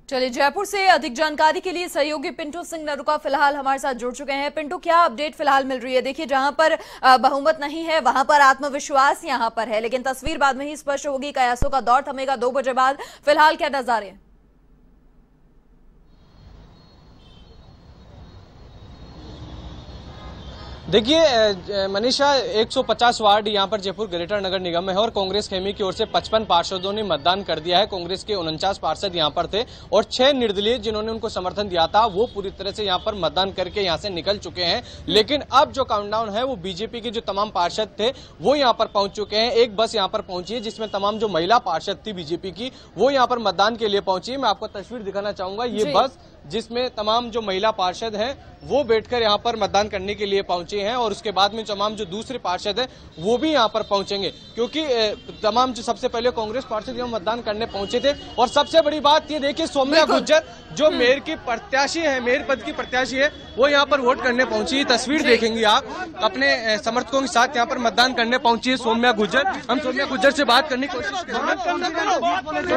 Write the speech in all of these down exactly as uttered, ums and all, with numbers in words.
चलिए, जयपुर से अधिक जानकारी के लिए सहयोगी पिंटू सिंह नरुका फिलहाल हमारे साथ जुड़ चुके हैं। पिंटू, क्या अपडेट फिलहाल मिल रही है? देखिए, जहां पर बहुमत नहीं है वहां पर आत्मविश्वास यहां पर है, लेकिन तस्वीर बाद में ही स्पष्ट होगी। कयासों का दौर थमेगा दो बजे बाद। फिलहाल क्या नजारे हैं? देखिए मनीषा, एक सौ पचास वार्ड यहाँ पर जयपुर ग्रेटर नगर निगम में है और कांग्रेस खेमी की ओर से पचपन पार्षदों ने मतदान कर दिया है। कांग्रेस के उनचास पार्षद यहाँ पर थे और छह निर्दलीय जिन्होंने उनको समर्थन दिया था वो पूरी तरह से यहाँ पर मतदान करके यहाँ से निकल चुके हैं। लेकिन अब जो काउंटडाउन है वो बीजेपी के जो तमाम पार्षद थे वो यहाँ पर पहुंच चुके हैं। एक बस यहाँ पर पहुंची है जिसमें तमाम जो महिला पार्षद थी बीजेपी की वो यहाँ पर मतदान के लिए पहुंची है। मैं आपको तस्वीर दिखाना चाहूंगा। ये बस जिसमें तमाम जो महिला पार्षद हैं वो बैठकर यहाँ पर मतदान करने के लिए पहुंचे हैं और उसके बाद में तमाम जो दूसरे पार्षद हैं वो भी यहाँ पर पहुंचेंगे, क्योंकि तमाम जो सबसे पहले कांग्रेस पार्षद यहाँ मतदान करने पहुंचे थे। और सबसे बड़ी बात ये देखिए, सौम्या गुज्जर जो मेयर की प्रत्याशी है, मेयर पद की प्रत्याशी है, वो यहाँ पर वोट करने पहुंची है। तस्वीर देखेंगे आप, अपने समर्थकों के साथ यहाँ पर मतदान करने पहुंची है सौम्या गुज्जर। हम सौम्या गुज्जर से बात करने की कोशिश करेंगे।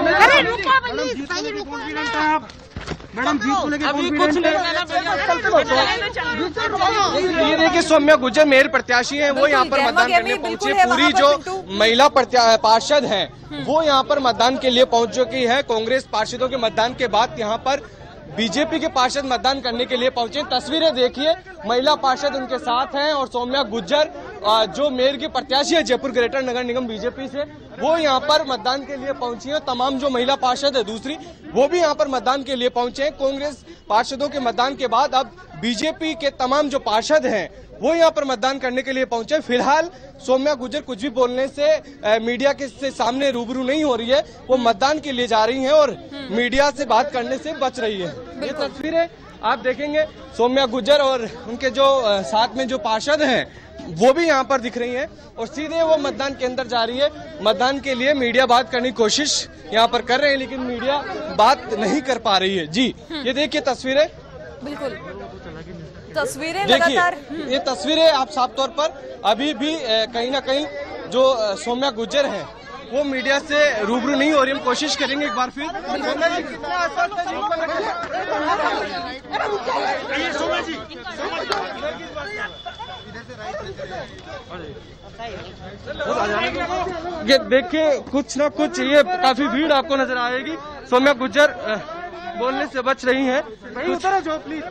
मैडम जीत को लेकर अभी कुछ नहीं। ये देखिए, सौम्या गुज्जर मेयर प्रत्याशी हैं, वो यहाँ पर मतदान करने पहुंचे। पूरी जो महिला पार्षद हैं वो यहाँ पर मतदान के लिए पहुंच चुकी है। कांग्रेस पार्षदों के मतदान के बाद यहाँ पर बीजेपी के पार्षद मतदान करने के लिए पहुंचे। तस्वीरें देखिए, महिला पार्षद उनके साथ हैं और सौम्या गुज्जर जो मेयर की प्रत्याशी है जयपुर ग्रेटर नगर निगम बीजेपी से, वो यहाँ पर मतदान के लिए पहुंची है। तमाम जो महिला पार्षद है दूसरी वो भी यहाँ पर मतदान के लिए पहुंचे हैं। कांग्रेस पार्षदों के मतदान के बाद अब बीजेपी के तमाम जो पार्षद हैं वो यहाँ पर मतदान करने के लिए पहुंचे। फिलहाल सौम्या गुज्जर कुछ भी बोलने से आ, मीडिया के से सामने रूबरू नहीं हो रही है। वो मतदान के लिए जा रही हैं और मीडिया से बात करने से बच रही है। ये तस्वीरें आप देखेंगे, सौम्या गुज्जर और उनके जो आ, साथ में जो पार्षद हैं वो भी यहाँ पर दिख रही हैं और सीधे वो मतदान के अंदर जा रही है। मतदान के लिए मीडिया बात करने की कोशिश यहाँ पर कर रहे हैं, लेकिन मीडिया बात नहीं कर पा रही है। जी, ये देखिए तस्वीरें, बिल्कुल तस्वीरें देखिए, ये तस्वीरें आप साफ तौर पर अभी भी कहीं ना कहीं जो सौम्या गुज्जर हैं वो मीडिया से रूबरू नहीं हो रही। हम कोशिश करेंगे एक बार फिर। ये देखिए, कुछ ना कुछ ये काफी भीड़ आपको नजर आएगी। सौम्या गुज्जर बोलने से बच रही हैं। उधर जो प्लीज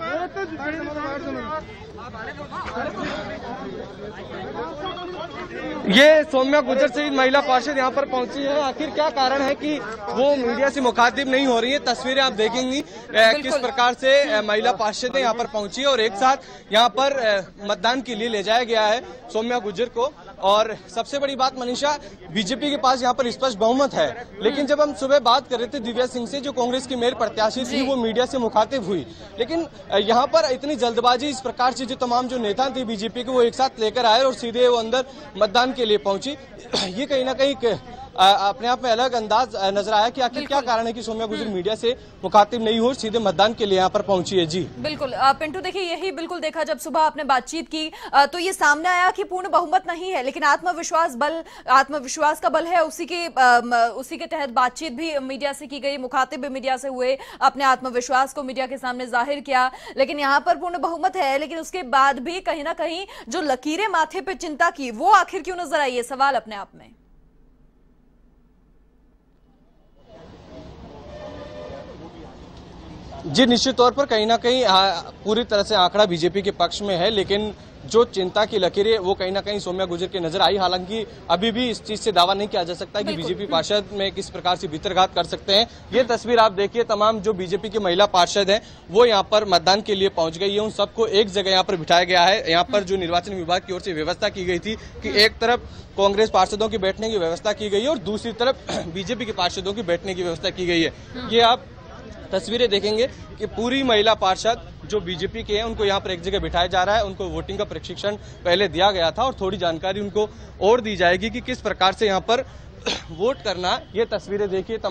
ये सौम्या गुज्जर सहित महिला पार्षद यहाँ पर पहुंची है। आखिर क्या कारण है कि वो मीडिया से मुखातिब नहीं हो रही है? तस्वीरें आप देखेंगी किस प्रकार से महिला पार्षद यहाँ पर पहुंची है और एक साथ यहाँ पर मतदान के लिए ले जाया गया है सौम्या गुज्जर को। और सबसे बड़ी बात मनीषा, बीजेपी के पास यहाँ पर स्पष्ट बहुमत है, लेकिन जब हम सुबह बात कर रहे थे दिव्या सिंह से जो कांग्रेस की मेयर प्रत्याशी थी, वो मीडिया से मुखातिब हुई, लेकिन यहाँ पर इतनी जल्दबाजी इस प्रकार से जो तमाम जो नेता थे बीजेपी के वो एक साथ लेकर आए और सीधे वो अंदर मतदान के लिए पहुंची। ये कहीं ना कहीं अपने आप में अलग अंदाज नजर आया कि आखिर क्या कारण है कि सौम्या गुज्जर मीडिया से मुखातिब नहीं हो, सीधे मतदान के लिए यहाँ पर पहुंची है। जी बिल्कुल पिंटू, देखिए यही बिल्कुल देखा जब सुबह आपने बातचीत की तो ये सामने आया कि पूर्ण बहुमत नहीं है, लेकिन आत्मविश्वास बल आत्मविश्वास का बल है। उसी के उसी के तहत बातचीत भी मीडिया से की गई, मुखातिब भी मीडिया से हुए, अपने आत्मविश्वास को मीडिया के सामने जाहिर किया। लेकिन यहाँ पर पूर्ण बहुमत है, लेकिन उसके बाद भी कहीं ना कहीं जो लकीरें माथे पे चिंता की वो आखिर क्यों नजर आई, ये सवाल अपने आप में। जी, निश्चित तौर पर कहीं ना कहीं पूरी तरह से आंकड़ा बीजेपी के पक्ष में है, लेकिन जो चिंता की लकीरें वो कहीं ना कहीं सौम्या गुज्जर की नजर आई। हालांकि अभी भी इस चीज से दावा नहीं किया जा सकता कि बीजेपी पार्षद में किस प्रकार से भीतरघात कर सकते हैं। ये तस्वीर आप देखिए, तमाम जो बीजेपी की महिला पार्षद हैं वो यहाँ पर मतदान के लिए पहुंच गई है। उन सबको एक जगह यहाँ पर बिठाया गया है। यहाँ पर जो निर्वाचन विभाग की ओर से व्यवस्था की गई थी कि एक तरफ कांग्रेस पार्षदों की बैठने की व्यवस्था की गई है और दूसरी तरफ बीजेपी के पार्षदों की बैठने की व्यवस्था की गई है। ये आप तस्वीरें देखेंगे कि पूरी महिला पार्षद जो बीजेपी के हैं उनको यहाँ पर एक जगह बिठाया जा रहा है। उनको वोटिंग का प्रशिक्षण पहले दिया गया था और थोड़ी जानकारी उनको और दी जाएगी कि किस प्रकार से यहाँ पर वोट करना। ये तस्वीरें देखिए, तमाम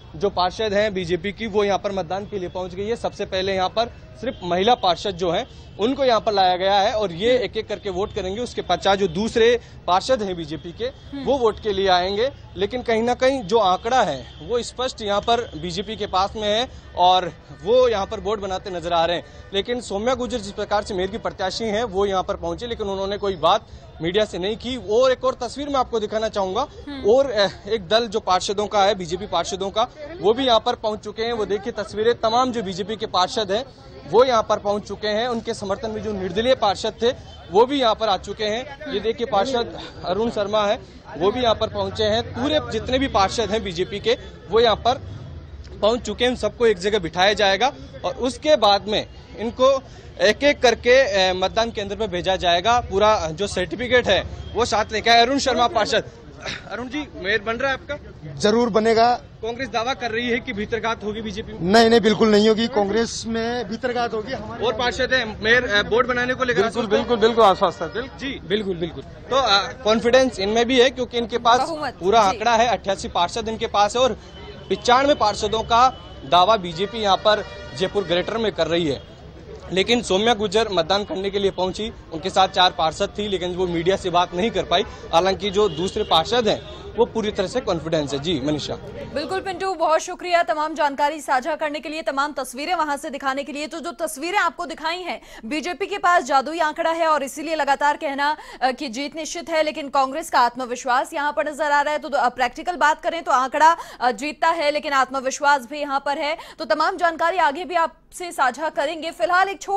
जो पार्षद हैं बीजेपी की वो यहाँ पर मतदान के लिए पहुंच गई है। सबसे पहले यहाँ पर सिर्फ महिला पार्षद जो हैं उनको यहाँ पर लाया गया है और ये एक एक करके वोट करेंगे। उसके पश्चात जो दूसरे पार्षद हैं बीजेपी के वो वोट के लिए आएंगे। लेकिन कहीं ना कहीं जो आंकड़ा है वो स्पष्ट यहाँ पर बीजेपी के पास में है और वो यहाँ पर बोर्ड बनाते नजर आ रहे हैं। लेकिन सौम्या गुर्जर जिस प्रकार से मेयर की प्रत्याशी हैं वो यहाँ पर पहुंचे, लेकिन उन्होंने कोई बात मीडिया से नहीं की। और एक और तस्वीर मैं आपको दिखाना चाहूंगा, और एक दल जो पार्षदों का है बीजेपी पार्षदों का वो भी यहाँ पर पहुंच चुके हैं। वो देखिए तस्वीरें, तमाम जो बीजेपी के पार्षद हैं वो यहाँ पर पहुंच चुके हैं। उनके समर्थन में जो निर्दलीय पार्षद थे वो भी यहाँ पर आ चुके हैं। ये देखिए पार्षद अरुण शर्मा है वो भी यहाँ पर पहुंचे हैं। पूरे जितने भी पार्षद हैं बीजेपी के वो यहाँ पर पहुंच चुके हैं। उन सबको एक जगह बिठाया जाएगा और उसके बाद में इनको एक एक करके मतदान केंद्र पर भेजा जाएगा। पूरा जो सर्टिफिकेट है वो साथ लेकर आए। अरुण शर्मा पार्षद, अरुण जी मेयर बन रहा है आपका? जरूर बनेगा। कांग्रेस दावा कर रही है कि भीतरघात होगी बीजेपी में। नहीं नहीं, बिल्कुल नहीं होगी। कांग्रेस में भीतरघात होगी। हमारे और पार्षद है मेयर बोर्ड बनाने को लेकर बिल्कुल बिल्कुल बिल्कुल आश्वस्त है जी, बिल्कुल बिल्कुल। तो कॉन्फिडेंस इनमें भी है क्योंकि इनके पास पूरा आंकड़ा है, अट्ठासी पार्षद इनके पास है और पिचानवे पार्षदों का दावा बीजेपी यहाँ पर जयपुर ग्रेटर में कर रही है। लेकिन सौम्या गुर्जर मतदान करने के लिए पहुंची, उनके साथ चार पार्षद थी लेकिन वो मीडिया से बात नहीं कर पाई। हालांकि जो दूसरे पार्षद हैं वो पूरी तरह से कॉन्फिडेंस है। जी मनीषा। बिल्कुल पिंटू, बहुत शुक्रिया तमाम जानकारी साझा करने के लिए, तमाम तस्वीरें वहां से दिखाने के लिए। तो जो तस्वीरें आपको दिखाई हैं, बीजेपी के पास जादुई आंकड़ा है और इसीलिए लगातार कहना कि जीत निश्चित है, लेकिन कांग्रेस का आत्मविश्वास यहां पर नजर आ रहा है। तो प्रैक्टिकल बात करें तो आंकड़ा जीतता है लेकिन आत्मविश्वास भी यहां पर है। तो तमाम जानकारी आगे भी आपसे साझा करेंगे। फिलहाल एक